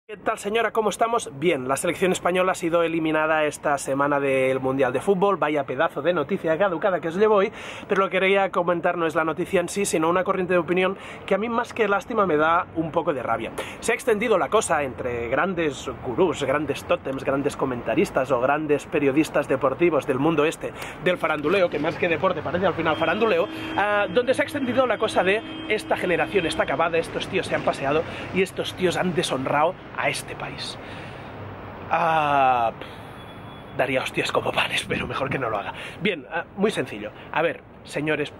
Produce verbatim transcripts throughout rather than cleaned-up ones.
¿Qué tal, señora? ¿Cómo estamos? Bien, la selección española ha sido eliminada esta semana del Mundial de Fútbol. Vaya pedazo de noticia caducada que os llevo hoy, pero lo que quería comentar no es la noticia en sí, sino una corriente de opinión que a mí más que lástima me da un poco de rabia. Se ha extendido la cosa entre grandes gurús, grandes tótems, grandes comentaristas o grandes periodistas deportivos del mundo este, del faranduleo, que más que deporte parece al final faranduleo, uh, donde se ha extendido la cosa de esta generación está acabada, estos tíos se han paseado y estos tíos han deshonrado a este país. Uh, daría hostias como panes, pero mejor que no lo haga. Bien, uh, muy sencillo. A ver, señores,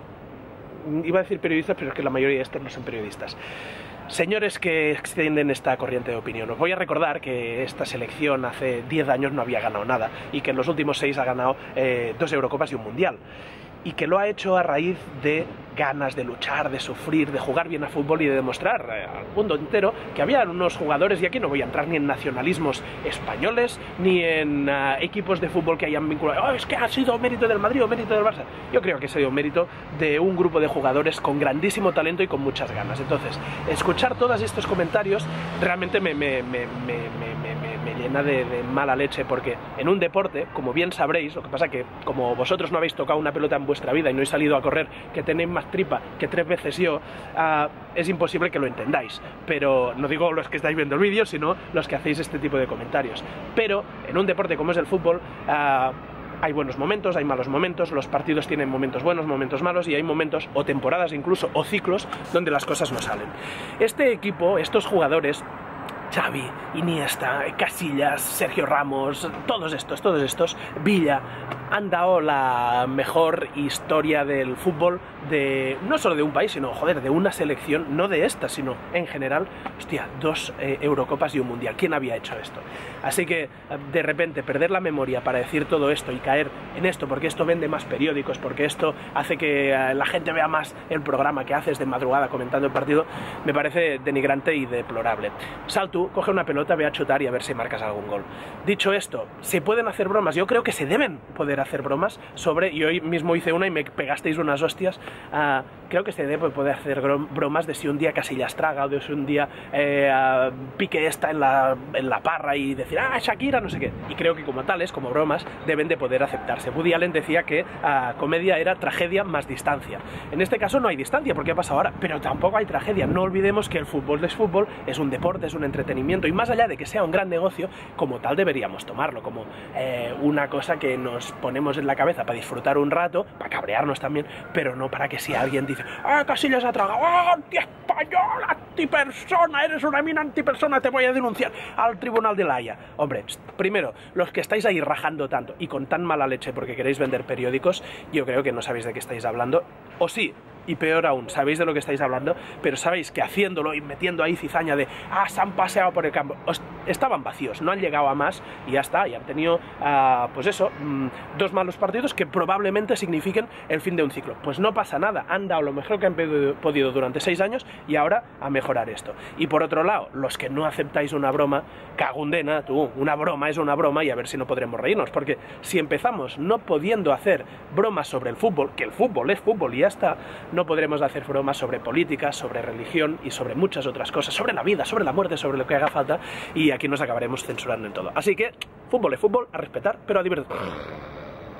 iba a decir periodistas, pero es que la mayoría de estos no son periodistas. Señores que extienden esta corriente de opinión, os voy a recordar que esta selección hace diez años no había ganado nada y que en los últimos seis ha ganado eh, dos Eurocopas y un Mundial. Y que lo ha hecho a raíz de ganas de luchar, de sufrir, de jugar bien a fútbol y de demostrar eh, al mundo entero que había unos jugadores, y aquí no voy a entrar ni en nacionalismos españoles, ni en uh, equipos de fútbol que hayan vinculado, oh, es que ha sido mérito del Madrid o mérito del Barça. Yo creo que ha sido mérito de un grupo de jugadores con grandísimo talento y con muchas ganas. Entonces, escuchar todos estos comentarios realmente me, me, me, me, me, me, me llena de, de mala leche, porque en un deporte, como bien sabréis, lo que pasa que como vosotros no habéis tocado una pelota en vuestra vida y no habéis salido a correr, que tenéis más tripa que tres veces yo, uh, es imposible que lo entendáis. Pero no digo los que estáis viendo el vídeo, sino los que hacéis este tipo de comentarios. Pero en un deporte como es el fútbol, uh, hay buenos momentos, hay malos momentos, los partidos tienen momentos buenos, momentos malos, y hay momentos, o temporadas incluso, o ciclos, donde las cosas no salen. Este equipo, estos jugadores, Xavi, Iniesta, Casillas, Sergio Ramos, todos estos, todos estos, Villa, han dado la mejor historia del fútbol de, no solo de un país, sino, joder, de una selección, no de esta, sino en general. Hostia, dos eh, Eurocopas y un Mundial. ¿Quién había hecho esto? Así que, de repente, perder la memoria para decir todo esto y caer en esto, porque esto vende más periódicos, porque esto hace que eh, la gente vea más el programa que haces de madrugada comentando el partido, me parece denigrante y deplorable. Sal tú, coge una pelota, ve a chutar y a ver si marcas algún gol. Dicho esto, ¿se pueden hacer bromas? Yo creo que se deben poder hacer bromas sobre, y hoy mismo hice una y me pegasteis unas hostias, uh, creo que se debe poder hacer bromas de si un día Casillas traga o de si un día eh, uh, Piqué está en la, en la parra y decir, ah, Shakira, no sé qué. Y creo que como tales, como bromas, deben de poder aceptarse. Woody Allen decía que uh, comedia era tragedia más distancia. En este caso no hay distancia, porque ha pasado ahora, pero tampoco hay tragedia. No olvidemos que el fútbol es fútbol, es un deporte, es un entretenimiento, y más allá de que sea un gran negocio, como tal deberíamos tomarlo, como eh, una cosa que nos ponemos en la cabeza para disfrutar un rato, para cabrearnos también, pero no para que si alguien dice, ah, Casillas ha tragado, ah, anti-español, antipersona, eres una mina antipersona, te voy a denunciar al tribunal de La Haya. Hombre, primero, los que estáis ahí rajando tanto y con tan mala leche porque queréis vender periódicos, yo creo que no sabéis de qué estáis hablando, o sí, y peor aún, sabéis de lo que estáis hablando, pero sabéis que haciéndolo y metiendo ahí cizaña de, ah, se han paseado por el campo, os, estaban vacíos, no han llegado a más y ya está, y han tenido, uh, pues eso, mmm, dos malos partidos que probablemente signifiquen el fin de un ciclo. Pues no pasa nada, han dado lo mejor que han podido durante seis años y ahora a mejorar esto. Y por otro lado, los que no aceptáis una broma, cagundena, tú, una broma es una broma y a ver si no podremos reírnos, porque si empezamos no pudiendo hacer bromas sobre el fútbol, que el fútbol es fútbol y ya está, no podremos hacer bromas sobre política, sobre religión y sobre muchas otras cosas, sobre la vida, sobre la muerte, sobre lo que haga falta, y aquí nos acabaremos censurando en todo. Así que, fútbol es fútbol, a respetar, pero a divertirse.